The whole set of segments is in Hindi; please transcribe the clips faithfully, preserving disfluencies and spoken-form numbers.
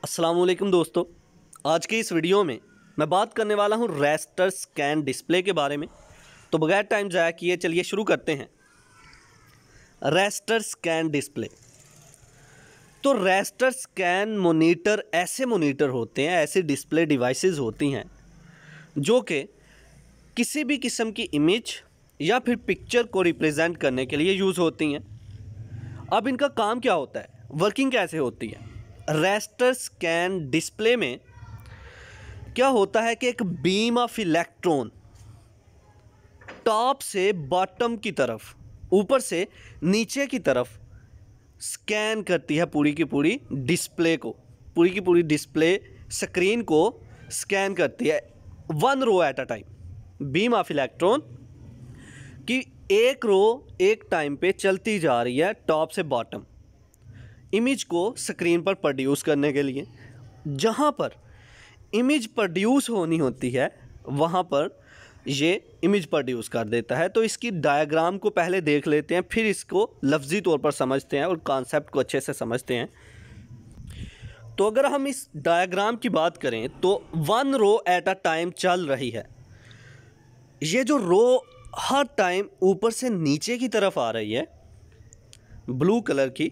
अस्सलाम वालेकुम दोस्तों, आज के इस वीडियो में मैं बात करने वाला हूं रेस्टर स्कैन डिस्प्ले के बारे में। तो बगैर टाइम ज़ाया किए चलिए शुरू करते हैं। Raster scan display. तो रेस्टर स्कैन मॉनिटर ऐसे मॉनिटर होते हैं, ऐसे डिस्प्ले डिवाइसेस होती हैं जो कि किसी भी किस्म की इमेज या फिर पिक्चर को रिप्रेजेंट करने के लिए यूज़ होती हैं। अब इनका काम क्या होता है, वर्किंग कैसे होती है। रेस्टर स्कैन डिस्प्ले में क्या होता है कि एक बीम ऑफ इलेक्ट्रॉन टॉप से बॉटम की तरफ, ऊपर से नीचे की तरफ स्कैन करती है पूरी की पूरी डिस्प्ले को, पूरी की पूरी डिस्प्ले स्क्रीन को स्कैन करती है one row at a time. Beam of electron की एक रो एक टाइम पे चलती जा रही है टॉप से बॉटम, इमेज को स्क्रीन पर प्रोड्यूस करने के लिए। जहाँ पर इमेज प्रोड्यूस होनी होती है वहाँ पर ये इमेज प्रोड्यूस कर देता है। तो इसकी डायग्राम को पहले देख लेते हैं, फिर इसको लफ्ज़ी तौर पर समझते हैं और कॉन्सेप्ट को अच्छे से समझते हैं। तो अगर हम इस डायग्राम की बात करें तो one row at a time चल रही है। ये जो रो हर टाइम ऊपर से नीचे की तरफ आ रही है ब्लू कलर की,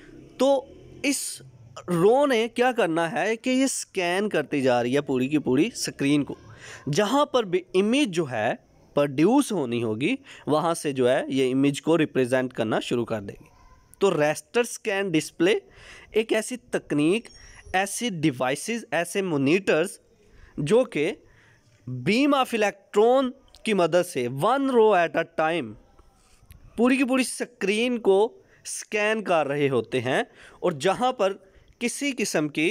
तो इस रो ने क्या करना है कि ये स्कैन करती जा रही है पूरी की पूरी स्क्रीन को। जहाँ पर भी इमेज जो है प्रोड्यूस होनी होगी वहाँ से जो है ये इमेज को रिप्रेजेंट करना शुरू कर देगी। तो रेस्टर स्कैन डिस्प्ले एक ऐसी तकनीक, ऐसी डिवाइसेस, ऐसे मॉनिटर्स जो कि बीम ऑफ इलेक्ट्रॉन की मदद से one row at a time पूरी की पूरी स्क्रीन को स्कैन कर रहे होते हैं, और जहां पर किसी किस्म की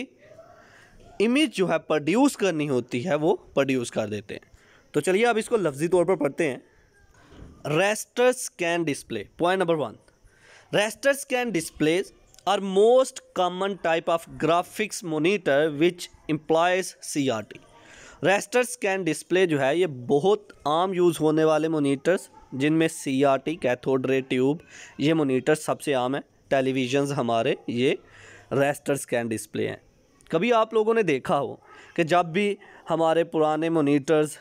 इमेज जो है प्रोड्यूस करनी होती है वो प्रोड्यूस कर देते हैं। तो चलिए अब इसको लफ्ज़ी तौर पर पढ़ते हैं। Raster scan display. Point number one, raster scan displays are most common type of graphics monitor which employs C R T. Raster scan display जो है ये बहुत आम यूज़ होने वाले मोनीटर्स, जिनमें C R T, cathode ray tube, ये मोनीटर सबसे आम है। टेलीविज़न्स हमारे ये रेस्टर स्कैन डिस्प्ले हैं। कभी आप लोगों ने देखा हो कि जब भी हमारे पुराने मोनीटर्स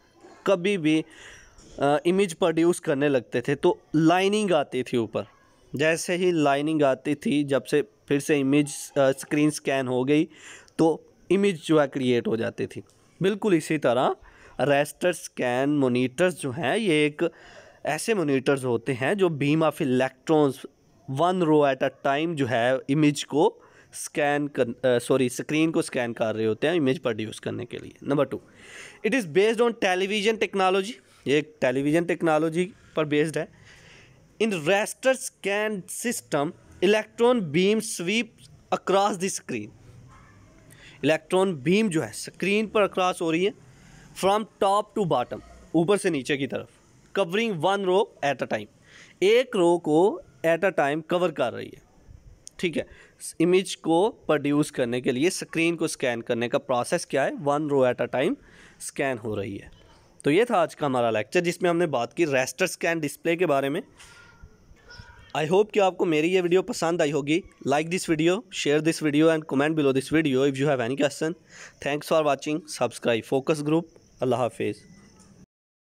कभी भी इमेज प्रोड्यूस करने लगते थे तो लाइनिंग आती थी ऊपर। जैसे ही लाइनिंग आती थी, जब से फिर से इमेज स्क्रीन स्कैन हो गई तो इमेज जो है क्रिएट हो जाती थी। बिल्कुल इसी तरह रेस्टर स्कैन मोनीटर्स जो हैं ये एक ऐसे मोनीटर्स होते हैं जो beam of electrons one row at a time जो है इमेज को स्कैन कर सॉरी स्क्रीन को स्कैन कर रहे होते हैं इमेज प्रोड्यूस करने के लिए। Number two, it is based on television technology. ये एक टेलीविज़न टेक्नोलॉजी पर बेस्ड है। In raster scan system electron beam sweep across the screen. Electron beam जो है स्क्रीन पर अक्रॉस हो रही है फ्रॉम टॉप टू बॉटम, ऊपर से नीचे की तरफ, covering one row at a time. एक रो को एट अ टाइम कवर कर रही है। ठीक है, इमेज को प्रोड्यूस करने के लिए स्क्रीन को स्कैन करने का प्रोसेस क्या है, one row at a time scan हो रही है। तो ये था आज का हमारा लेक्चर जिसमें हमने बात की रेस्टर स्कैन डिस्प्ले के बारे में। आई होप कि आपको मेरी ये वीडियो पसंद आई होगी। Like this video, share this video and comment below this video if you have any question. Thanks for watching. Subscribe focus group. अल्लाह हाफिज़।